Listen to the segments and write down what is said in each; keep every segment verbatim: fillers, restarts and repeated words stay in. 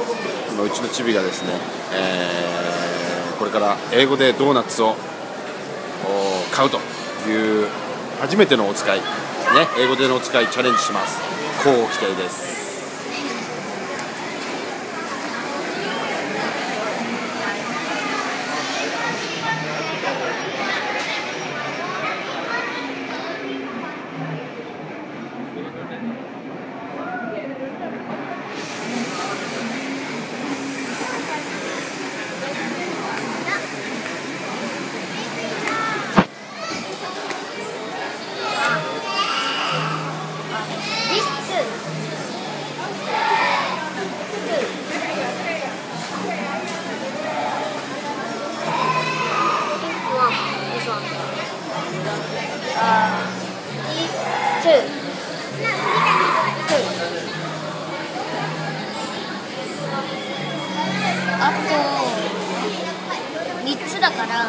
今うちのチビがですね、えー、これから英語でドーナツを買うという初めてのお使い、ね、英語でのお使いチャレンジします。乞うご期待です。 あとみっつだから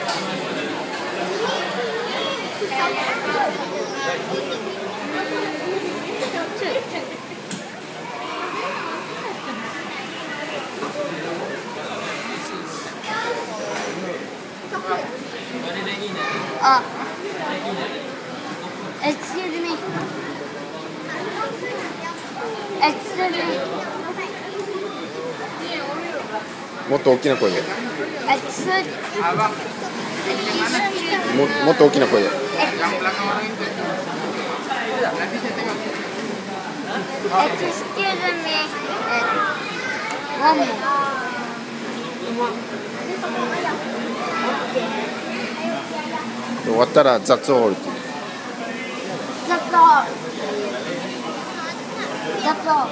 あ、excuse me excuse me もっと大きな声で。 excuse も, もっと大きな声で。 excuse me one more 終わったら雑音っていう。 雑音雑音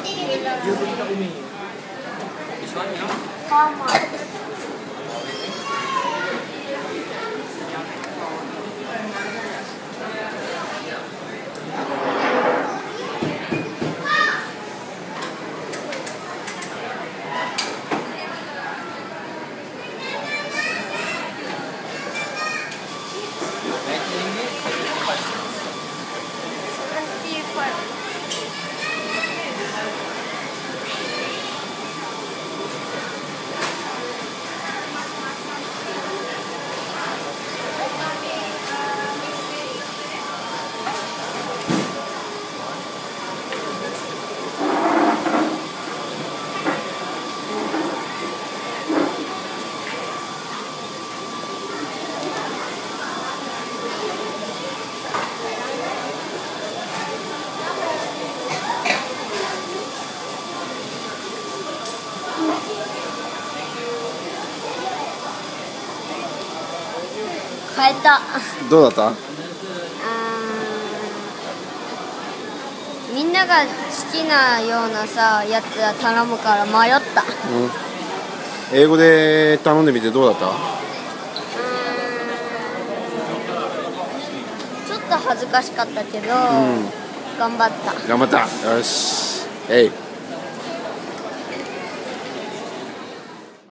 Come on.変えた。 どうだった？ あみんなが好きなようなさやつは頼むから迷った。 うん、英語で頼んでみてどうだった？ うーんちょっと恥ずかしかったけど、うん、頑張った。 頑張った。よし。えい。